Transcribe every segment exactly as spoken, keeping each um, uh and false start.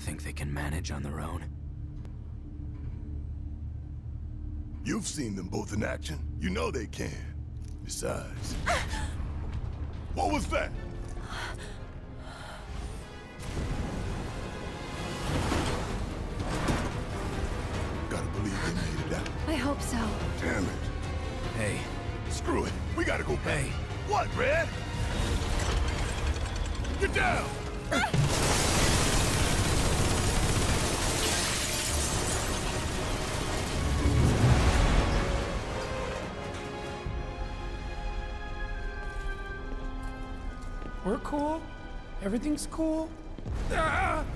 think they can manage on their own? You've seen them both in action. You know they can. Besides... What was that? Gotta believe they made it out. I hope so. Damn it. Hey. Screw it. We gotta go back. Hey. What, Red? Get down! We're cool. Everything's cool. Ah!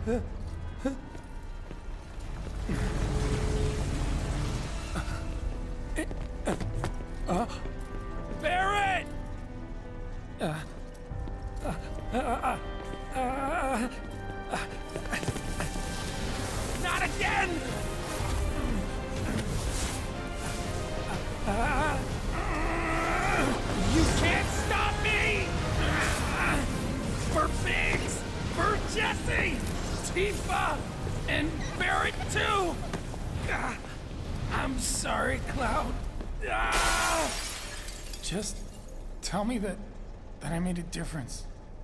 Uh, Barret! Uh, uh, uh, uh, uh, uh, not again! Uh, you can't stop me! For Biggs! For Jesse! Tifa! And Barret too! Ah, I'm sorry, Cloud. Ah! Just tell me that that I made a difference.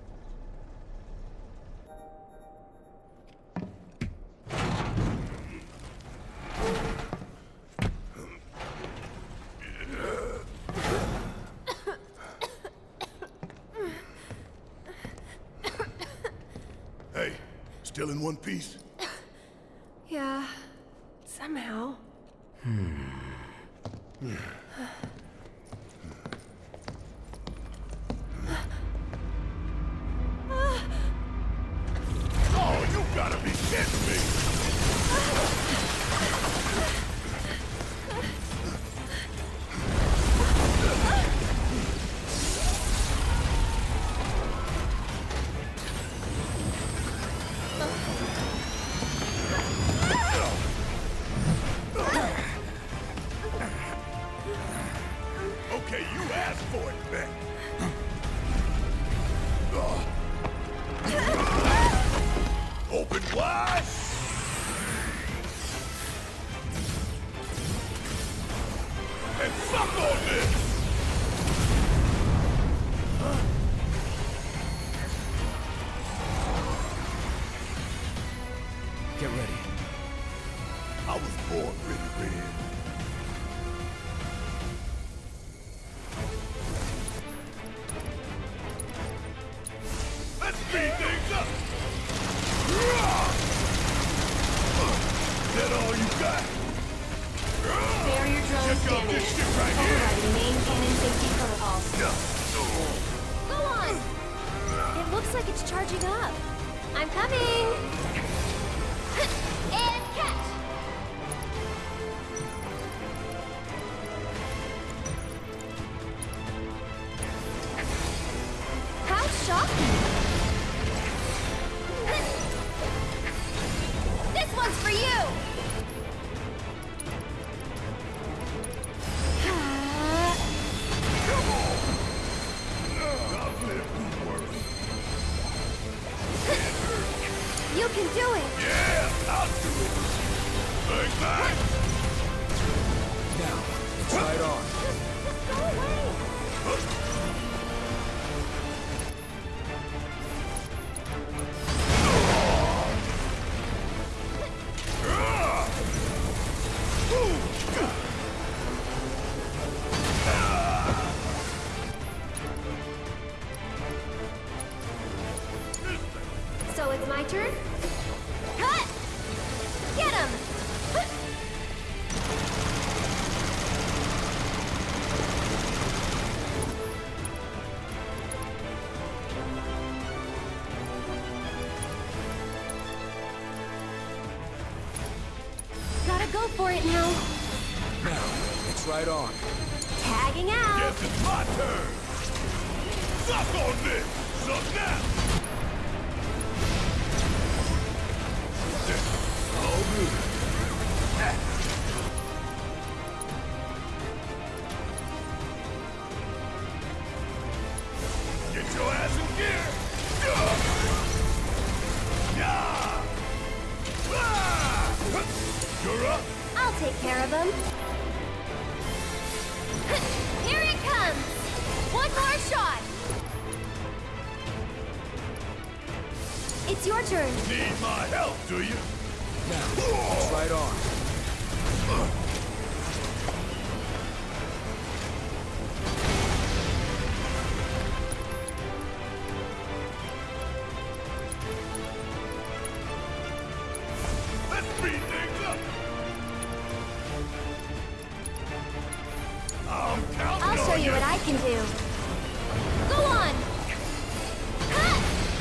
Hey, still in one piece? Yeah, somehow. Oh, you gotta be kidding me! Okay, you asked for it, then. Open wide! And suck on this! Get ready. I was born ready, Red. Let's speed things up! Is that all you got? Barrier drones Check out damaged. this shit right here! Overriding main cannon safety protocols. Yeah. Go on! It looks like it's charging up. I'm coming! And catch! How shocking! This one's for you! You can do it! Yeah, I'll do it! Bang, bang! Now, it's right on. Just go away! So it's my turn? Cut! Get him! Gotta go for it now. Now, it's right on. Tagging out. Guess it's my turn! Suck on this! Suck now! All good. Get your ass in gear! Yeah! It's your turn. Need my help, do you? Now, it's right on. Let's speed things up. I'm counting I'll show on you what I can do. Go on! Ha!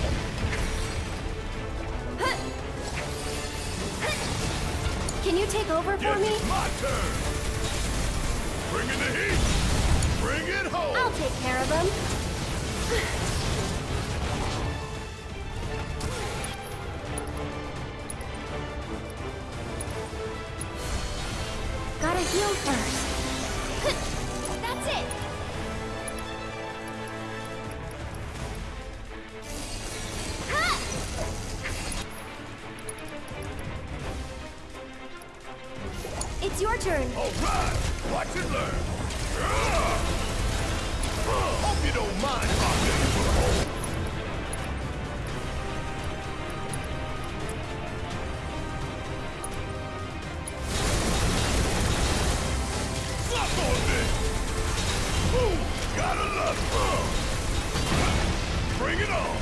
Ha! Ha! Can you take over for Yes, me? it's my turn. Bring in the heat. Bring it home. I'll take care of them. Gotta heal first. That's it! Ha! It's your turn. All right. Watch and learn. Ah! Hope you don't mind if I take you for the hole. Suck on this! Ooh, gotta love it! Uh. Bring it on!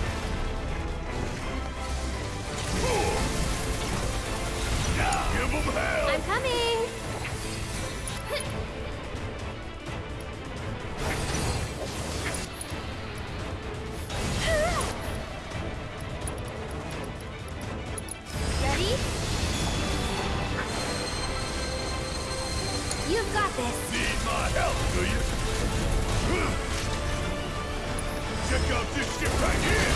Ooh. Yeah, give 'em hell! I'm coming! Ready? You've got this. Need my help, do you? Huh. Check out this shit right here!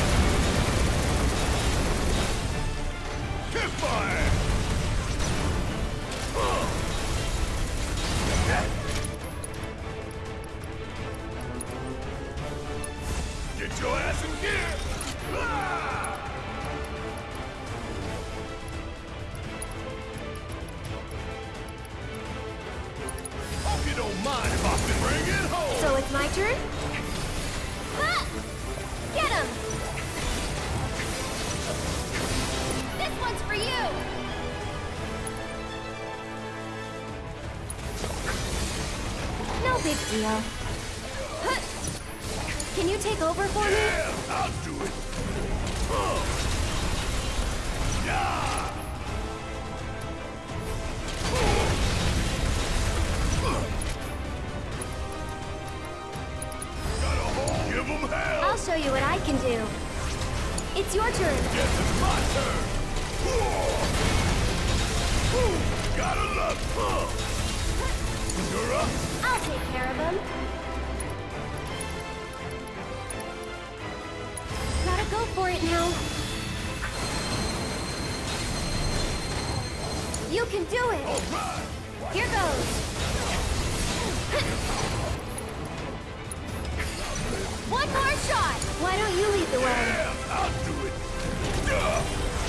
Kiss my ass! Huh. Get your ass in gear! Ah! Hope you don't mind if I can bring it home! So it's my turn? Ha! Get him! This one's for you! No big deal. Ha! Can you take over for me? Yeah, I'll do it! Huh. Yeah! Gotta hold, give 'em hell! I'll show you what I can do. It's your turn. Yes, it's my turn! Ooh, gotta love it! Huh. You're up! I'll take care of him. Gotta go for it now. You can do it. All right! Here goes. One more shot. Why don't you lead the way? Yeah, I'll do it! Yeah.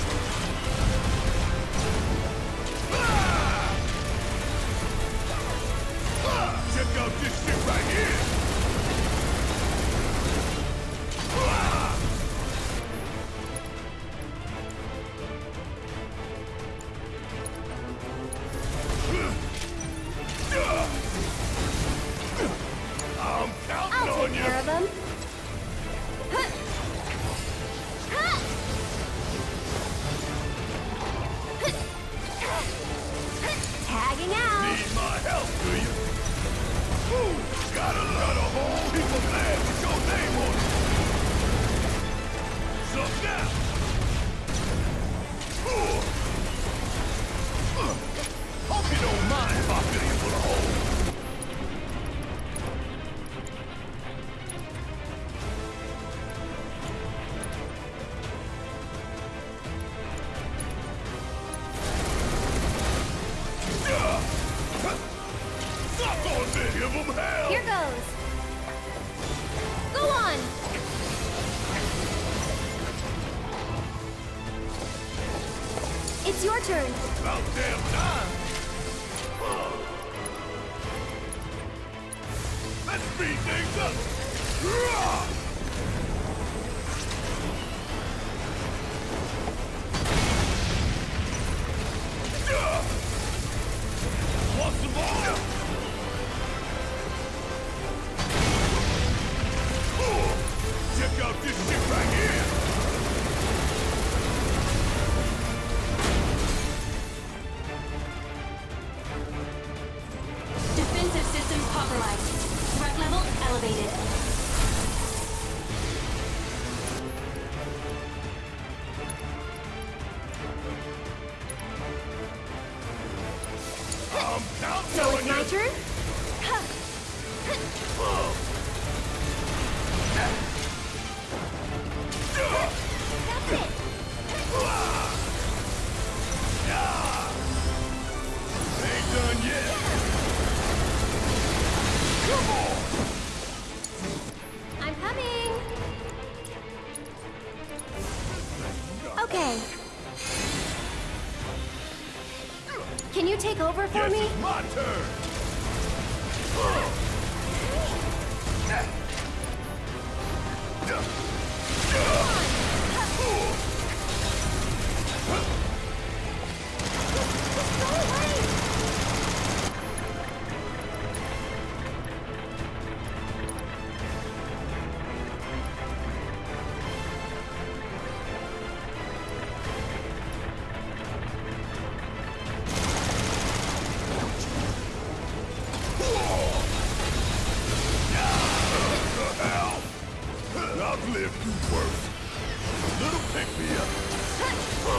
Ah! Ah, check out this shit right here! Ah! I'm counting I'll on take you! care of him. Ha! Ha! Tagging out. Need my help, do you? Ooh, gotta let a whole heap of land with your name on it! So now! Ooh. Uh, hope you don't mind if I fill you full of holes! Yeah. Suck on this! Give 'em hell! Here goes. Go on. It's your turn. About damn time! Huh. Let's speed things up! Rah! Okay. Can you take over for Yes, me? it's my turn. I've lived through worse. Little pick me up.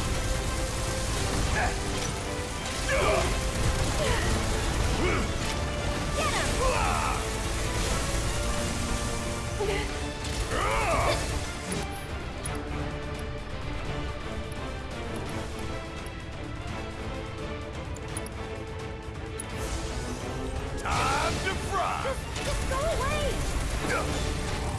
Time to fry. Just, just go away.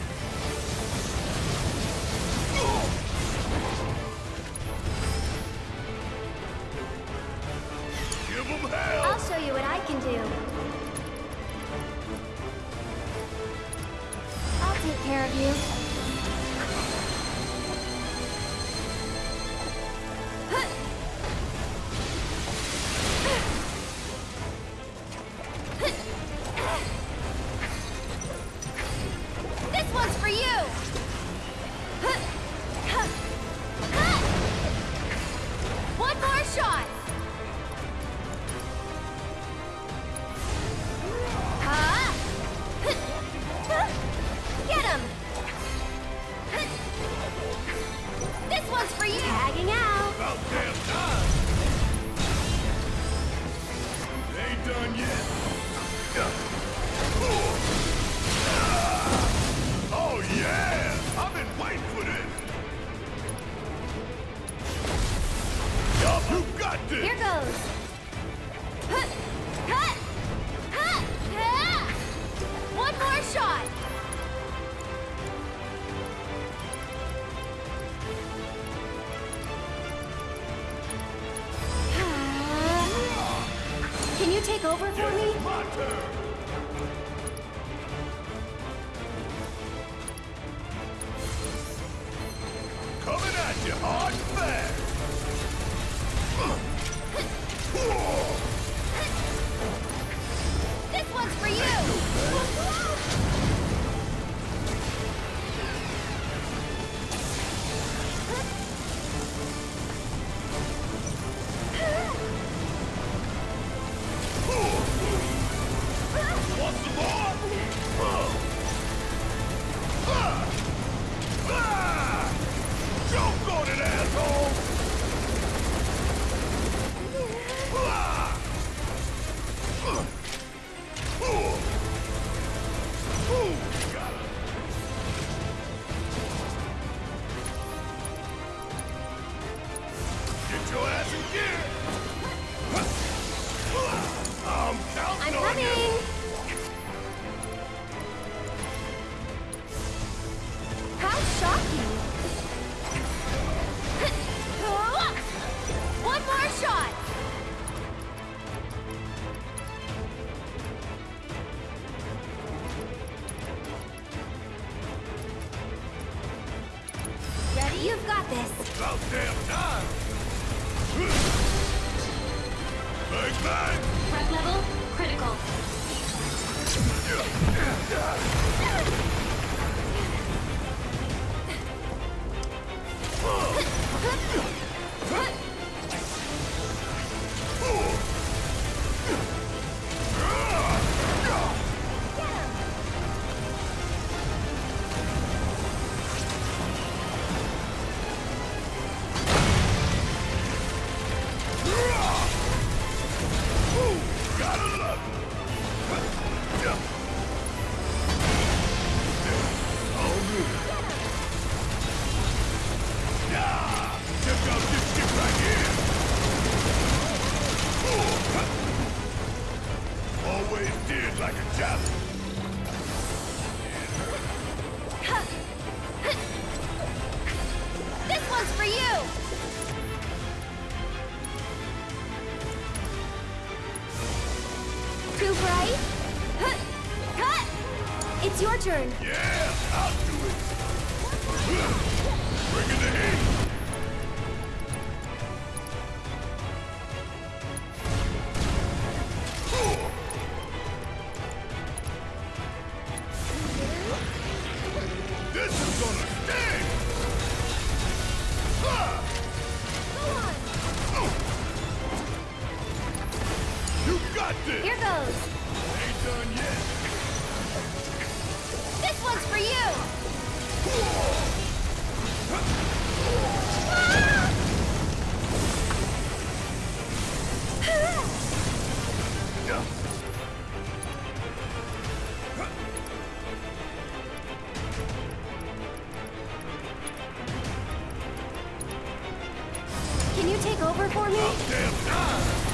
Give them hell. I'll show you what I can do. I'll take care of you. This one's for you! One more shot! Huh? Get him! This one's for you! Tagging out! About damn time. They ain't done yet. Oh yeah! I've been waiting for this. Yup, you got this. Here goes! Huh. Huh. Huh. Ah. One more shot! Can you take over for me? My turn. Coming at you hard and fast. This one's for you! Want some more? Ah! Ah! Choke on it, asshole! Ah! Ooh! Ooh! Got it. Get your ass in gear! I'm counting I'm on coming! you! How shocking! One more shot! Ready? You've got this! About damn time! Bang, bang! Prep level critical. Ooh, gotta love it! turn. Yeah, I'll do it. Bring in the heat. This is gonna sting. Ah! You got this. Here goes. Ain't done yet. This one's for you. Can you take over for me? Damn time.